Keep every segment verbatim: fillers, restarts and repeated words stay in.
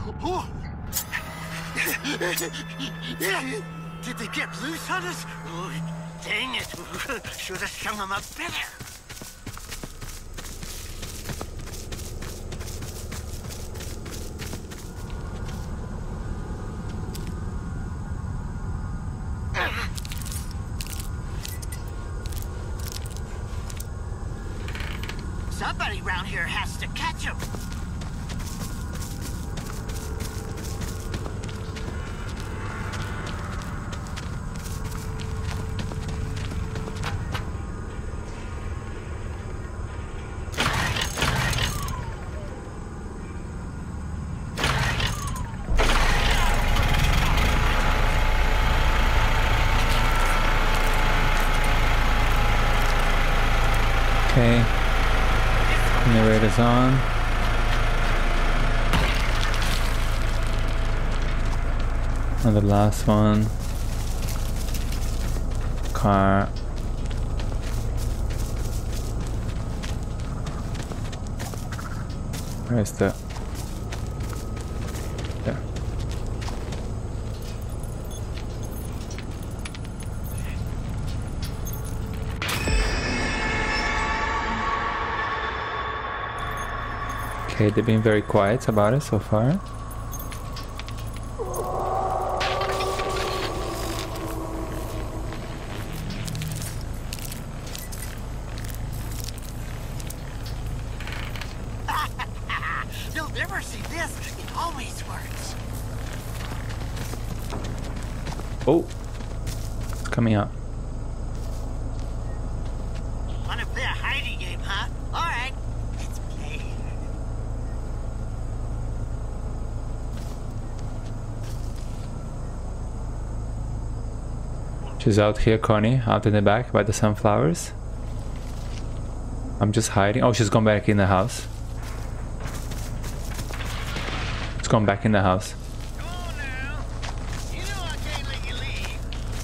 Did they get loose on us? Oh, dang it. Should have strung them up better. Somebody around here has to catch him. Okay. Narrator's on. And the last one. Car. Where's the... There. Okay, they've been very quiet about it so far. You'll never see this. It always works. Oh, it's coming up. Wanna play a hiding game, huh? All right, let's play. She's out here, Connie, out in the back by the sunflowers. I'm just hiding. Oh, she's gone back in the house. She's gone back in the house. Come on now. You know I can't let you leave.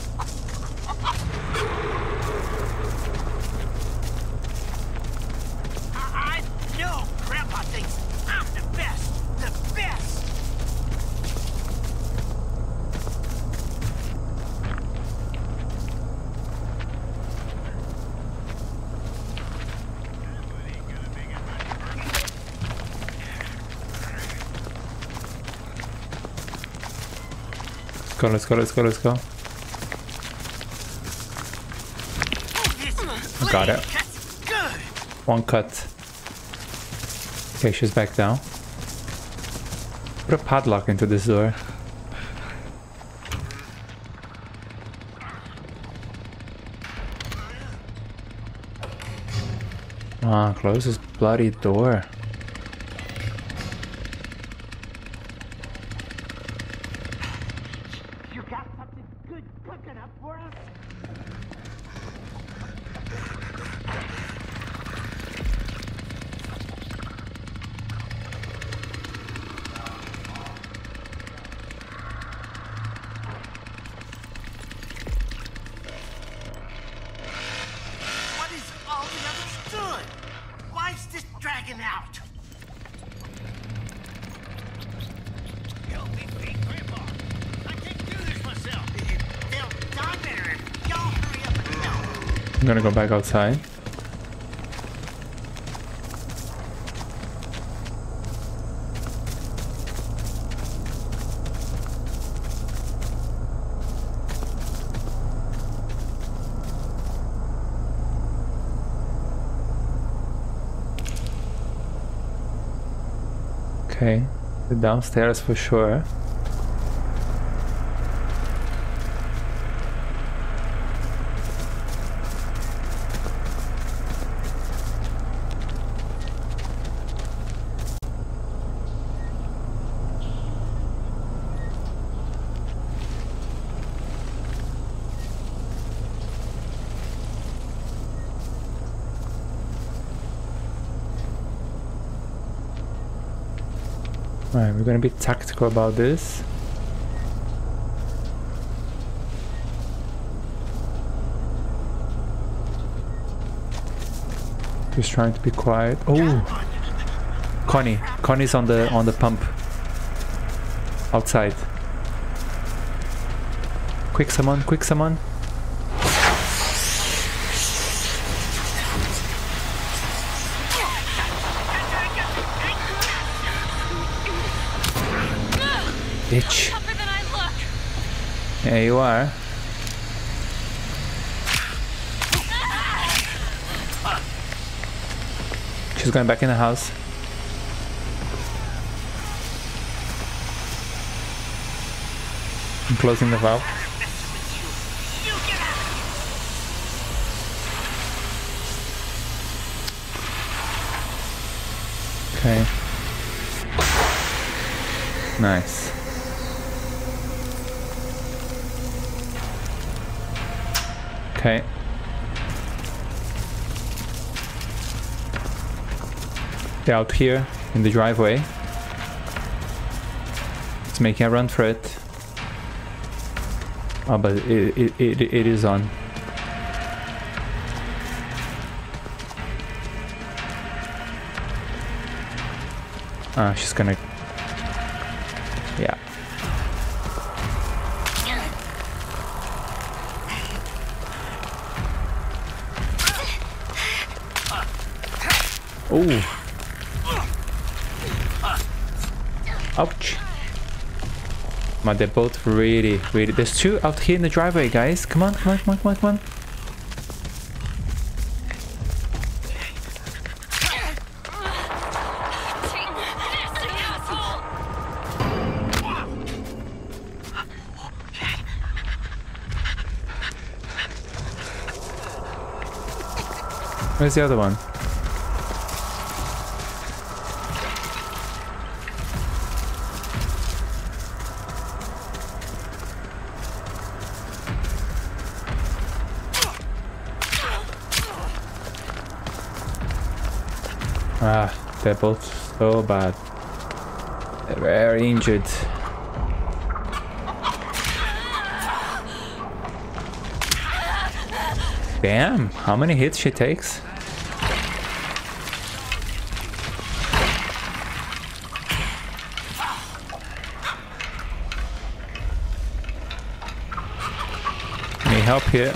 I, I know Grandpa thinks I'm the best. The best. Let's go, let's go, let's go, let's go. Got it. Good. One cut. Okay, she's back down. Put a padlock into this door. Ah, close this bloody door. You got something good cooking up for us? What is all the others doing? Why is this dragging out? Help me beat Grandpa. I can't do this myself. They'll die better if y'all hurry up and help. I'm gonna go back outside. Okay, the downstairs for sure. Alright, we're gonna be tactical about this. Just trying to be quiet. Oh, Connie, Connie's on the on the pump. Outside. Quick summon, quick summon. Bitch. Tougher than I look. Yeah, you are. She's going back in the house. I'm closing the valve. Okay. Nice. Okay. They're out here in the driveway. It's making a run for it. Oh, but it, it, it, it is on. Ah, she's gonna... Yeah. Oh. Ouch. Man, they're both really, really... There's two out here in the driveway, guys. Come on, come on, come on, come on, come on. Where's the other one? Ah, they're both so bad. They're very injured. Damn, how many hits she takes? Need help here.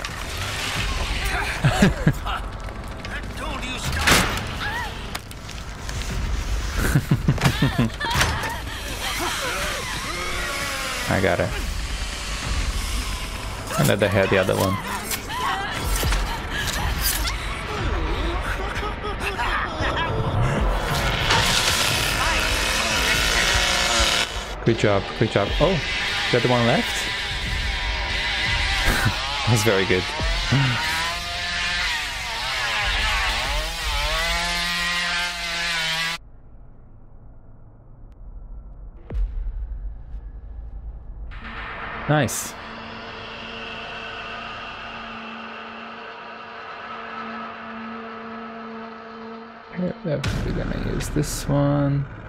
I got it. And then they had the other one. Good job, good job. Oh, the other one left? That's very good. Nice. Here, we're gonna use this one.